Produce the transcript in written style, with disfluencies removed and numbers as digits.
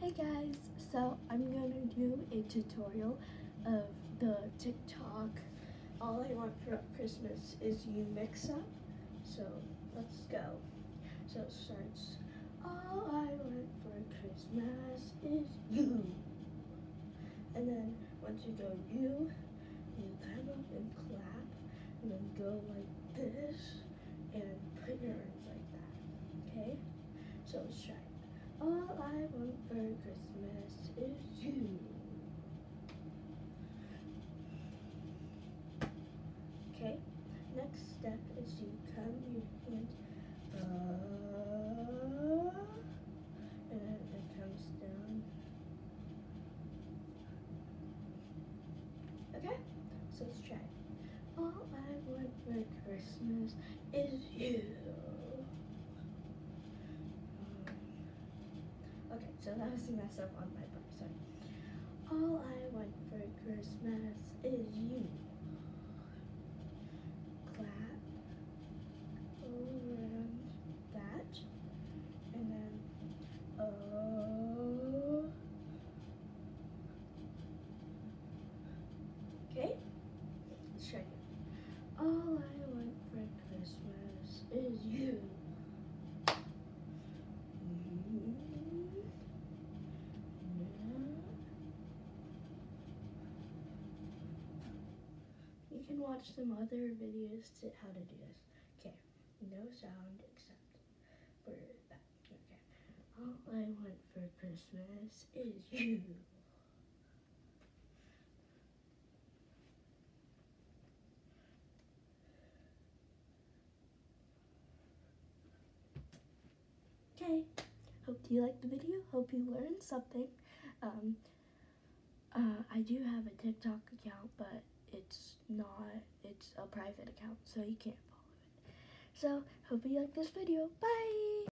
Hey guys, so I'm gonna do a tutorial of the TikTok All I Want for Christmas Is You mix up. So let's go. So it starts, all I want for Christmas is you. And then once you go you come up and clap and then go like this and put your arms like that, okay? So let's try it. All I want for Christmas is you. Okay, next step is you come your hand up, and then it comes down. Okay, so let's try it. All I want for Christmas is you. Okay, so that was a mess up on my part, sorry. All I want for Christmas is you. Clap around that, and then oh. Okay, let's try it. All I want for Christmas is you. You can watch some other videos to how to do this. Okay, no sound except for that. Okay, all I want for Christmas is you. Okay, hope you liked the video. Hope you learned something. I do have a TikTok account, but it's a private account, so you can't follow it. So, hope you like this video. Bye!